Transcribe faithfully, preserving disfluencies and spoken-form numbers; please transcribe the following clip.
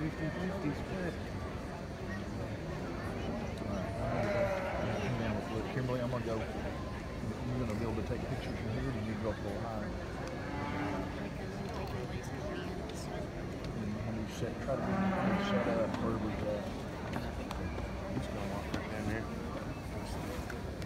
fifty fifty split. All right, I'm gonna go come down with Look, Kimberly, I'm gonna go. You're gonna be able to take pictures from here, and you go up a little higher. And when you set, try to get it set up where we uh, He's gonna walk right down there.